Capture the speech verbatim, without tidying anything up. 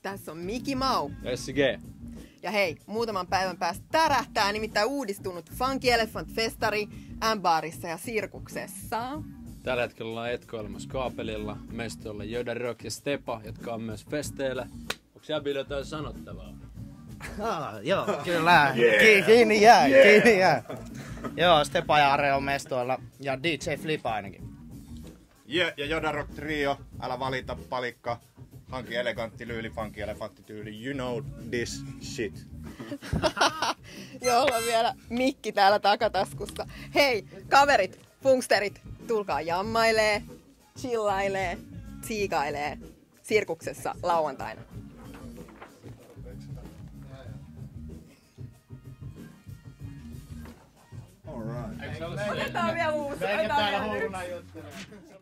Tässä on Miki Mau. S G. Ja hei, muutaman päivän päästä tärähtää nimittäin uudistunut Funky Elephant-festari M-baarissa ja Sirkuksessa. Tällä hetkellä ollaan etkoilemassa kaapelilla. Meistä on Joda Rock ja Stepa, jotka on myös festeillä. Onko Jäbillä jotain sanottavaa? Ah, joo, kyllä. Yeah. Kiinni jää, yeah. kiinni jää. Joo, Stepa ja Are on mestoilla ja D J Flip ainakin. Yeah, ja Joda Rock Trio, älä valita palikka. Funky elegantti lyyli, funky elefantti tyyli. You know this shit. Jolla on vielä mikki täällä takataskussa. Hei, kaverit, funksterit, tulkaa jammailee, chillailee, tsiikailee Sirkuksessa lauantaina. All right. Otetaan vielä uusi. Eikä täällä hulluna juttele.